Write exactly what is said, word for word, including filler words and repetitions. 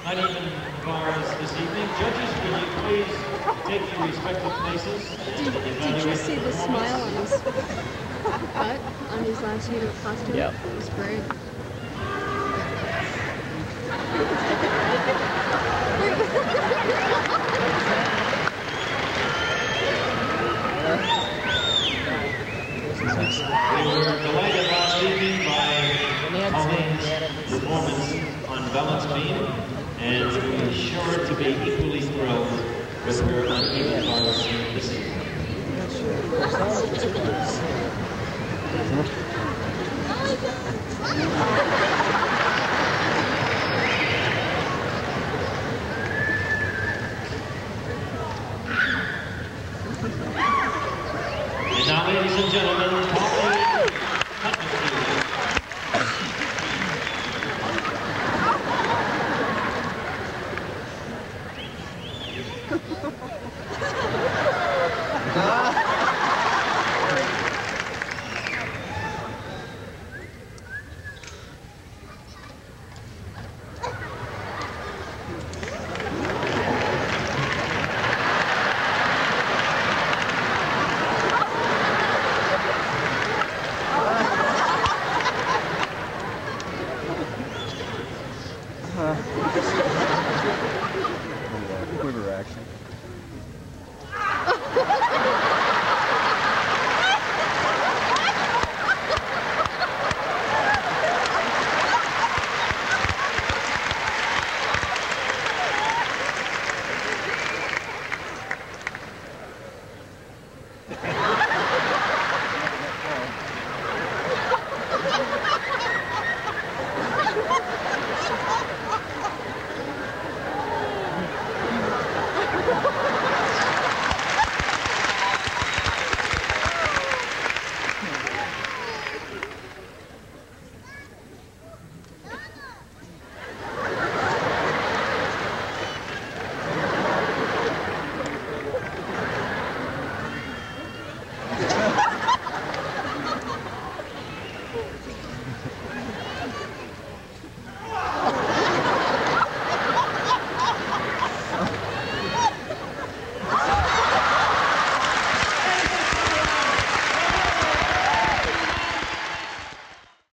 uneven bars this evening. Judges, will you please take your respective places? Did, did you see the smile on his butt on his last unit costume? Yep. It was great. We were delighted last evening by Paulina's performance on balance beam, and we're sure to be equally thrilled with her uneven bars this evening. And now, ladies and gentlemen, Paulina. Quiver action.